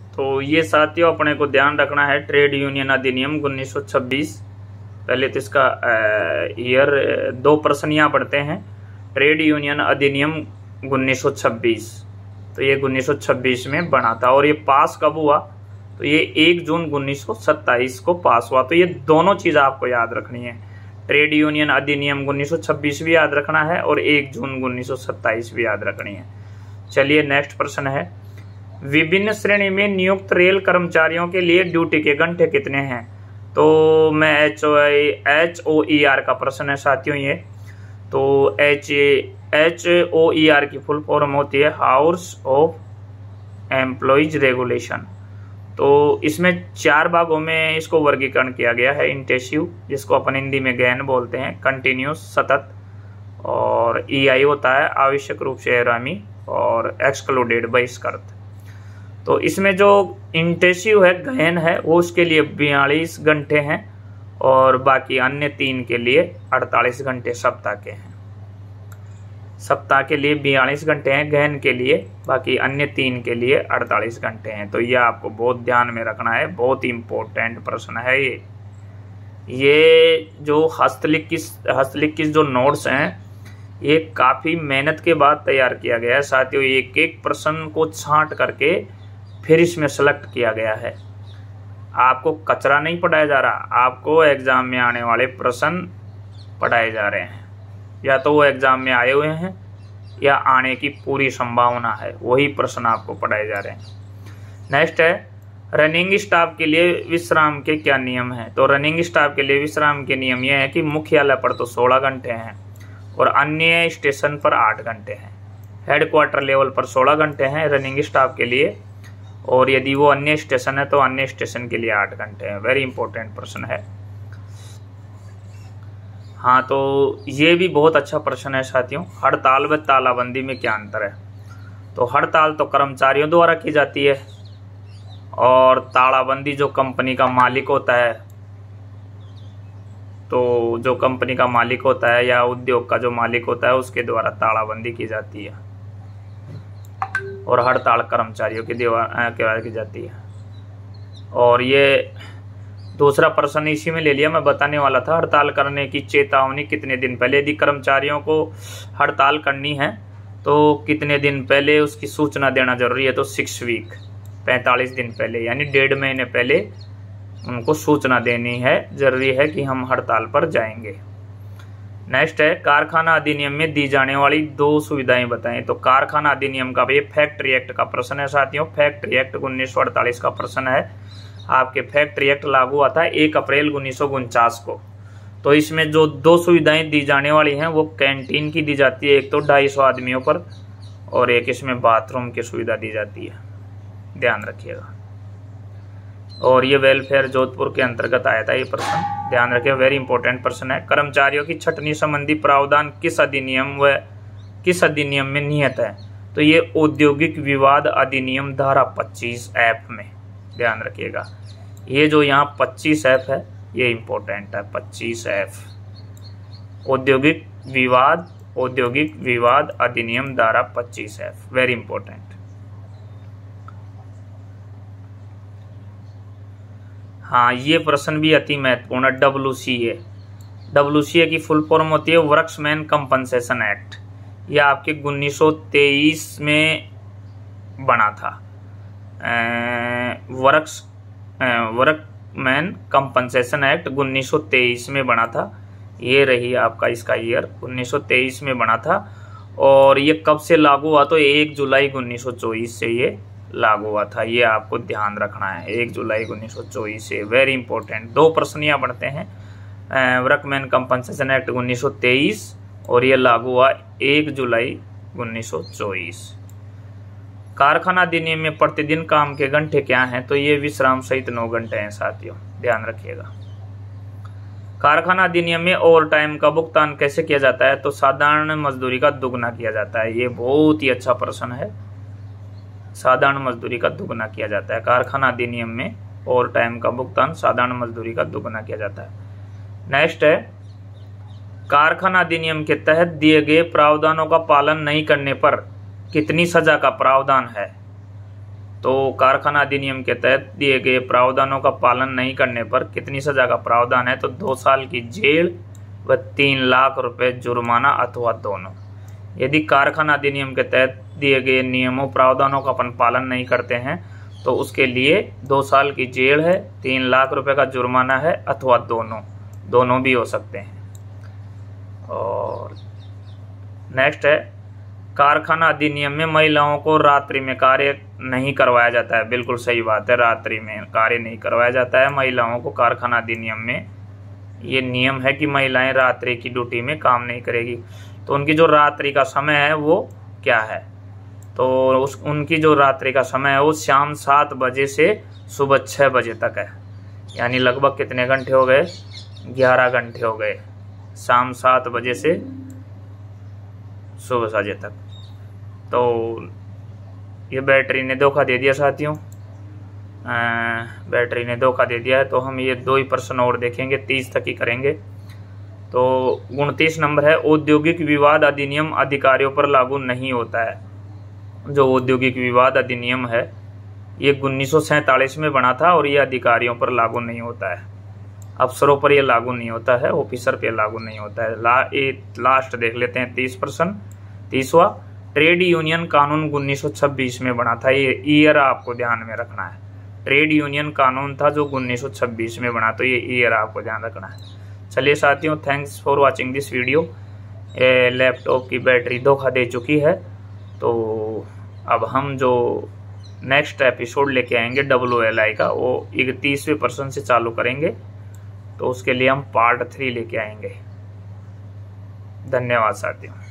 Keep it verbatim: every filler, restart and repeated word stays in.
तो ये साथियों अपने को ध्यान रखना है, ट्रेड यूनियन अधिनियम उन्नीस सौ छब्बीस। पहले तो इसका ईयर दो प्रश्न यहाँ पढ़ते हैं। ट्रेड यूनियन अधिनियम उन्नीस सौ छब्बीस, तो ये उन्नीस सौ छब्बीस में बना था। और ये पास कब हुआ? तो ये एक जून उन्नीस सौ सत्ताईस को पास हुआ। तो ये दोनों चीज़ आपको याद रखनी है, ट्रेड यूनियन अधिनियम उन्नीस सौ छब्बीस भी याद रखना है और एक जून उन्नीस सौ सत्ताईस भी याद रखनी है। चलिए नेक्स्ट प्रश्न है, विभिन्न श्रेणी में नियुक्त रेल कर्मचारियों के लिए ड्यूटी के घंटे कितने हैं? तो मैं H O H O E R का प्रश्न है साथियों ये। तो H H O E R की फुल फॉर्म होती है हाउस ऑफ एम्प्लॉइज रेगुलेशन। तो इसमें चार भागों में इसको वर्गीकरण किया गया है। इंटेंसिव, जिसको अपन हिंदी में गहन बोलते हैं, कंटिन्यूस सतत, और ई आई होता है आवश्यक रूप से हैरामी, और एक्सक्लूडेड बहिष्कृत। तो इसमें जो इंटेंसिव है, गहन है, वो उसके लिए बयालीस घंटे हैं और बाकी अन्य तीन के लिए अड़तालीस घंटे सप्ताह के हैं। सप्ताह के लिए बयालीस घंटे हैं गहन के लिए, बाकी अन्य तीन के लिए अड़तालीस घंटे हैं। तो यह आपको बहुत ध्यान में रखना है, बहुत इंपॉर्टेंट प्रश्न है ये। ये जो हस्तलिखित हस्तलिखित जो नोट्स हैं, ये काफ़ी मेहनत के बाद तैयार किया गया है साथियों। एक एक प्रश्न को छांट करके फिर इसमें सेलेक्ट किया गया है। आपको कचरा नहीं पढ़ाया जा रहा, आपको एग्जाम में आने वाले प्रश्न पढ़ाए जा रहे हैं। या तो वो एग्जाम में आए हुए हैं या आने की पूरी संभावना है, वही प्रश्न आपको पढ़ाए जा रहे हैं। नेक्स्ट है, रनिंग स्टाफ के लिए विश्राम के क्या नियम हैं? तो रनिंग स्टाफ के लिए विश्राम के नियम यह है कि मुख्यालय पर तो सोलह घंटे हैं और अन्य स्टेशन पर आठ घंटे हैं। हेडक्वार्टर लेवल पर सोलह घंटे हैं रनिंग स्टाफ के लिए, और यदि वो अन्य स्टेशन है तो अन्य स्टेशन के लिए आठ घंटे हैं। वेरी इंपॉर्टेंट प्रश्न है। हाँ, तो ये भी बहुत अच्छा प्रश्न है साथियों। हड़ताल व तालाबंदी में क्या अंतर है? तो हड़ताल तो कर्मचारियों द्वारा की जाती है और तालाबंदी जो कंपनी का मालिक होता है, तो जो कंपनी का मालिक होता है या उद्योग का जो मालिक होता है उसके द्वारा तालाबंदी की जाती है, और हड़ताल कर्मचारियों के द्वारा की जाती है। और ये दूसरा प्रश्न इसी में ले लिया, मैं बताने वाला था हड़ताल करने की चेतावनी कितने दिन पहले, यदि कर्मचारियों को हड़ताल करनी है तो कितने दिन पहले उसकी सूचना देना जरूरी है? तो सिक्स वीक पैंतालीस दिन पहले, यानी डेढ़ महीने पहले उनको सूचना देनी है, जरूरी है कि हम हड़ताल पर जाएंगे। नेक्स्ट है, कारखाना अधिनियम में दी जाने वाली दो सुविधाएं बताएं। तो कारखाना अधिनियम का, ये फैक्ट्री एक्ट का प्रश्न है साथियों। फैक्ट्री एक्ट उन्नीस सौ अड़तालीस का प्रश्न है। आपके फैक्ट्री एक्ट लागू हुआ था एक अप्रैल उन्नीस सौ उनचास को। तो इसमें जो दो सुविधाएं दी जाने वाली हैं वो कैंटीन की दी जाती है, एक तो ढाई सौ आदमियों पर, और एक इसमें बाथरूम की सुविधा दी जाती है, ध्यान रखिएगा। और ये वेलफेयर जोधपुर के अंतर्गत आया था ये प्रश्न, ध्यान रखिए, वेरी इंपॉर्टेंट प्रश्न है। कर्मचारियों की छटनी संबंधी प्रावधान किस अधिनियम व किस अधिनियम में निहित है? तो ये औद्योगिक विवाद अधिनियम धारा पच्चीस एफ में, ध्यान रखिएगा। ये जो यहाँ पच्चीस एफ है ये इंपॉर्टेंट है, पच्चीस एफ औद्योगिक विवाद औद्योगिक विवाद अधिनियम धारा पच्चीस एफ, वेरी इंपॉर्टेंट। हाँ, ये प्रश्न भी अति महत्वपूर्ण है। W C A W C ए की फुल फॉर्म होती है वर्क्समैन कंपनसेशन एक्ट। यह आपके उन्नीस सौ तेईस में बना था। वर्क्स वर्कमैन कंपनसेशन एक्ट उन्नीस सौ तेईस में बना था। ये रही आपका इसका ईयर, उन्नीस सौ तेईस में बना था। और ये कब से लागू हुआ? तो एक जुलाई उन्नीस सौ चौबीस से ये लागू हुआ था। ये आपको ध्यान रखना है, एक जुलाई उन्नीस सौ चौबीस से, वेरी इंपॉर्टेंट। दो प्रश्न यहाँ बढ़ते हैं, वर्कमैन कंपनसेशन एक्ट उन्नीस सौ तेईस और ये लागू हुआ एक जुलाई उन्नीस सौ चौबीस। कारखाना अधिनियम में प्रतिदिन काम के घंटे क्या हैं? तो ये विश्राम सहित नौ घंटे हैं साथियों, ध्यान रखिएगा। कारखाना अधिनियम में ओवर टाइम का भुगतान कैसे किया जाता है? तो साधारण मजदूरी का दुगना किया जाता है। ये बहुत ही अच्छा प्रश्न है, साधारण मजदूरी का दुगना किया जाता है। कारखाना अधिनियम में ओवर टाइम का भुगतान साधारण मजदूरी का दुगना किया जाता है। नेक्स्ट है, कारखाना अधिनियम के तहत दिए गए प्रावधानों का पालन नहीं करने पर कितनी सजा का प्रावधान है? तो कारखाना अधिनियम के तहत दिए गए प्रावधानों का पालन नहीं करने पर कितनी सजा का प्रावधान है? तो दो साल की जेल व तीन लाख रुपए जुर्माना अथवा दोनों। यदि कारखाना अधिनियम के तहत दिए गए नियमों प्रावधानों का अपन पालन नहीं करते हैं तो उसके लिए दो साल की जेल है, तीन लाख रुपए का जुर्माना है अथवा दोनों, दोनों भी हो सकते हैं। और नेक्स्ट है, कारखाना अधिनियम में महिलाओं को रात्रि में कार्य नहीं करवाया जाता है। बिल्कुल सही बात है, रात्रि में कार्य नहीं करवाया जाता है महिलाओं को। कारखाना अधिनियम में ये नियम है कि महिलाएं रात्रि की ड्यूटी में काम नहीं करेगी। तो उनकी जो रात्रि का समय है वो क्या है? तो उस उनकी जो रात्रि का समय है वो शाम सात बजे से सुबह छः बजे तक है। यानी लगभग कितने घंटे हो गए? ग्यारह घंटे हो गए, शाम सात बजे से सुबह सात बजे तक। तो ये बैटरी ने धोखा दे दिया साथियों, बैटरी ने धोखा दे दिया है। तो हम ये दो ही प्रश्न और देखेंगे, तीस तक ही करेंगे। तो उनतीस नंबर है, औद्योगिक विवाद अधिनियम अधिकारियों पर लागू नहीं होता है। जो औद्योगिक विवाद अधिनियम है ये उन्नीस सौ सैंतालीस में बना था और ये अधिकारियों पर लागू नहीं होता है, अफसरों पर ये लागू नहीं होता है, ऑफिसर पे लागू नहीं होता है। ला ए, लास्ट देख लेते हैं तीस परसेंट तीसवा, ट्रेड यूनियन कानून उन्नीस सौ छब्बीस में बना था। ये ईयर आपको ध्यान में रखना है। ट्रेड यूनियन कानून था जो उन्नीस सौ छब्बीस में बना, तो ये ईयर आपको ध्यान रखना है। चलिए साथियों, thanks for watching this video. Laptop की बैटरी धोखा दे चुकी है, तो अब हम जो नेक्स्ट एपिसोड लेके आएंगे डब्ल्यू एल आई का, वो इकतीसवें पर्सन से चालू करेंगे। तो उसके लिए हम पार्ट थ्री लेके आएंगे। धन्यवाद साथियों।